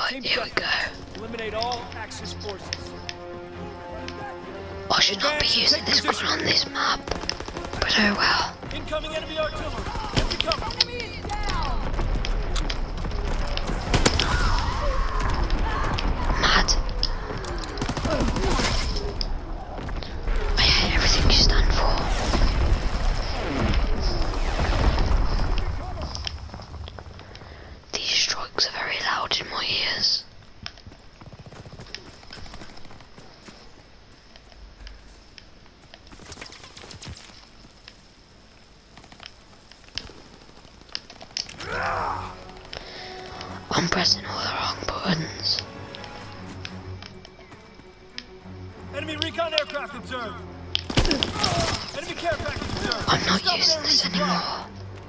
Right, here we go. Eliminate all Axis forces. I should not be using this gun on this map, but oh well. Incoming enemy artillery. Enemy cover. Enemy is down. Mad. I hate everything you stand for. These strikes are very loud in my ears. I'm pressing all the wrong buttons. Enemy recon aircraft observed. Enemy care package observed. I'm not using this anymore.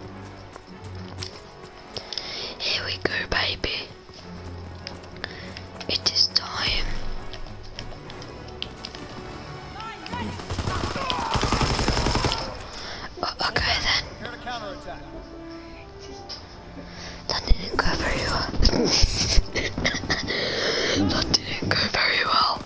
Here we go, baby. It is time. Okay then. Prepare to counterattack. That didn't go very well. That didn't go very well.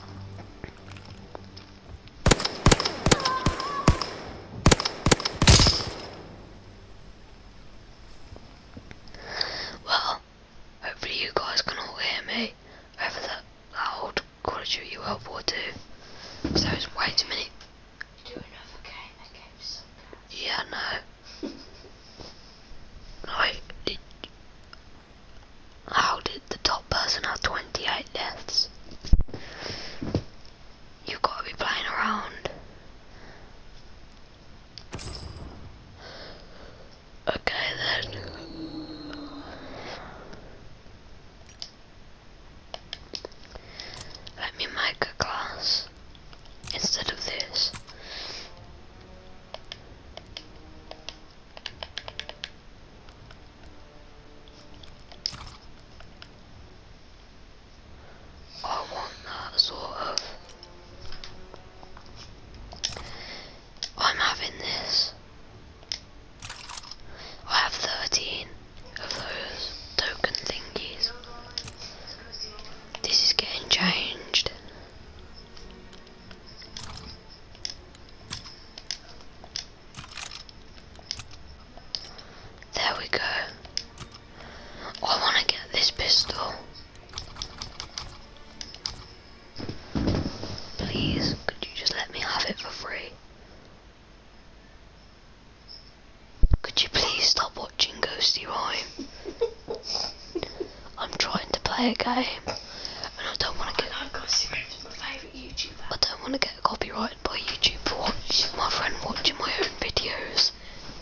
Well, hopefully you guys can all hear me over that loud Call of Duty World War II. So it's way too many. Do another game, that game's so good. Yeah, no. Like, how did the top person have 28 deaths? You've got to be playing around. Okay then. Let me make a class instead of this. I want that sort of. I'm having this. I have 13 of those token thingies. This is getting changed. There we go. I want to get this pistol. Please, could you just let me have it for free? Could you please stop watching Ghosty Rhyme? I'm trying to play a game, and I don't want to get. Ghosty Rhyme's my favourite YouTuber. I don't want to get copyrighted by YouTube for watching my friend watching my own videos.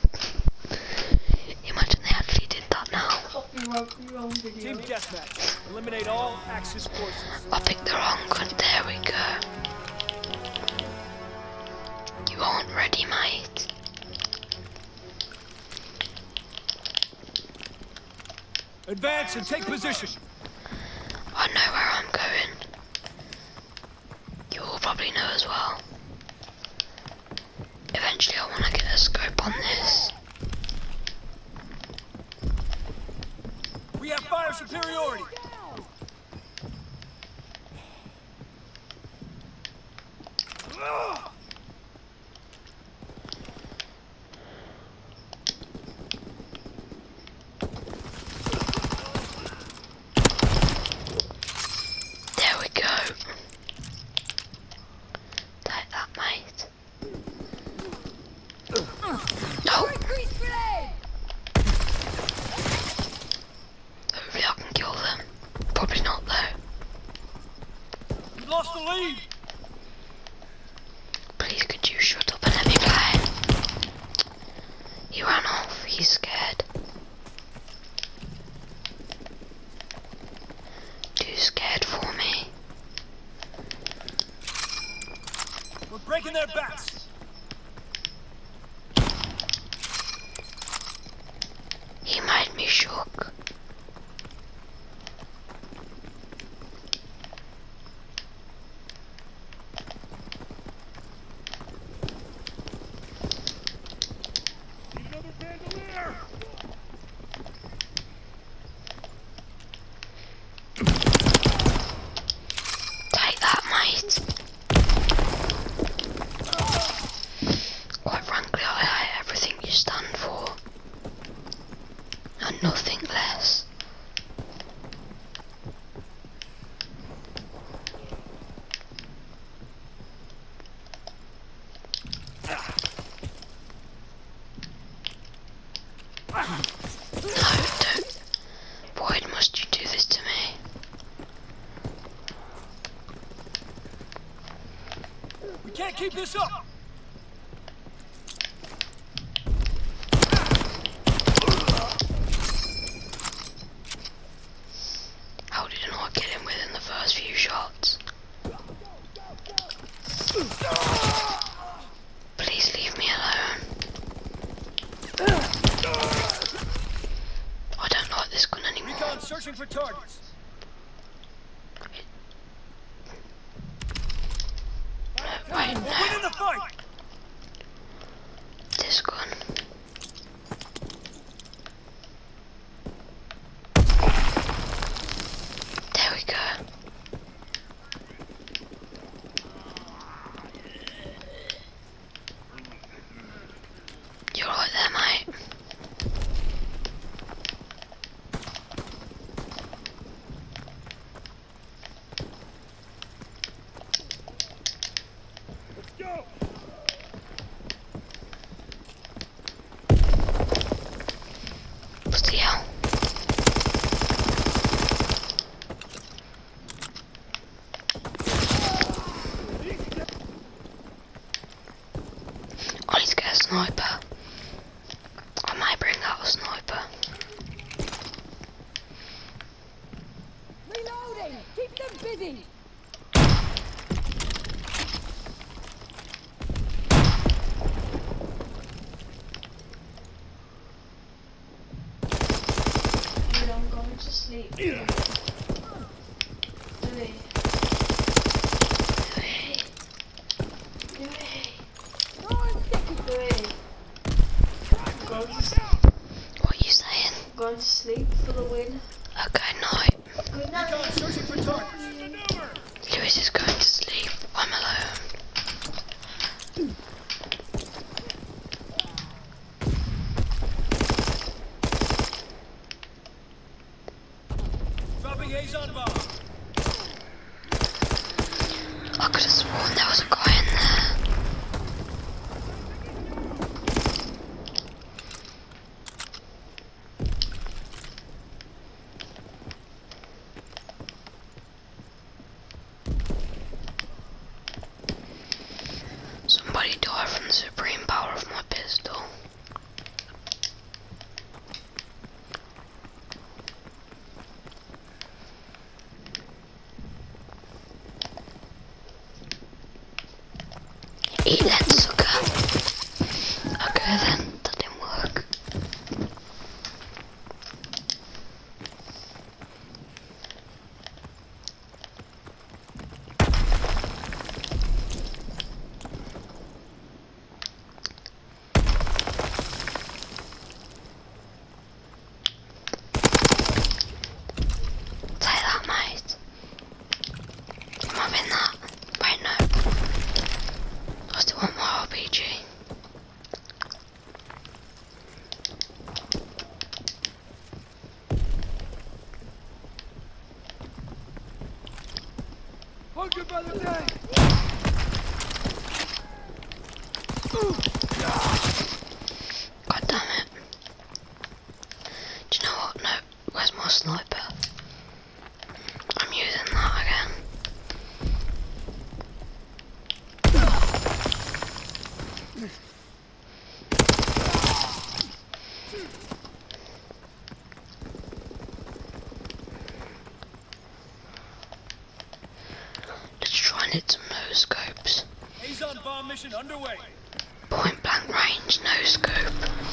Imagine they actually did that now. Copyright your own video. Team deathmatch. Eliminate all Axis forces. I picked the wrong gun. There we go. You aren't ready, mate. Advance and take position. I know where I'm going. You all probably know as well. Eventually I want to get a scope on this. We have fire superiority. There we go. Take that, mate. No. Hopefully I can kill them. Probably not though. We lost the lead. Please could you shut up and let me play? He ran off, he's scared. Too scared for me. We're breaking their backs. He made me shook. keep this up! How did I not get him within the first few shots? Please leave me alone. I don't like this gun anymore. Recon searching for targets. Wait, We're no. winning the fight! This gun. There we go. You're right there, mate. Go! What the hell? I need to get a sniper. I might bring out a sniper. Reloading! Keep them busy! Dude, I'm going to sleep. Louis. Louis. Louis. Louis. I'm going to What are you saying? going to sleep for the win. Okay, night. Good night. Recon searching for targets. Maneuver! Lewis is going to sleep. I'm alone. Dropping Azon bomb. I could have sworn there was a guy in there. Somebody died from the supreme power of my pistol. Eat that sucker. Okay then, that didn't work. Take that, mate. I'm having that. Wait, no. I still want my RPG. Hunker by the tank! God damn it. Do you know what? No, where's my sniper? I'm using that again. Let's try and hit some no scopes. Azon bomb mission underway. Point blank range, no scope.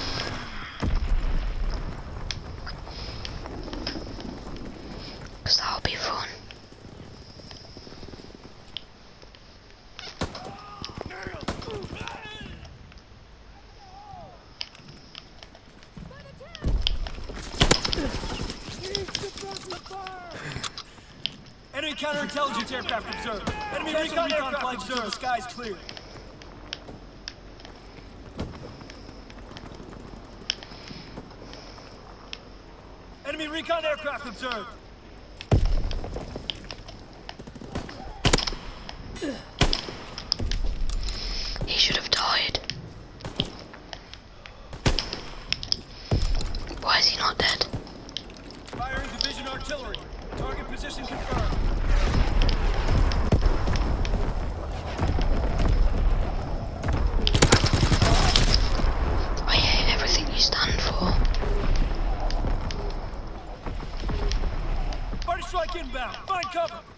Cause that'll be fun. Enemy counterintelligence aircraft observed. Enemy recon aircraft observed. The sky's clear. Enemy recon aircraft observed. He should have died. Why is he not dead? Firing division artillery. Target position confirmed. strike inbound. Find cover.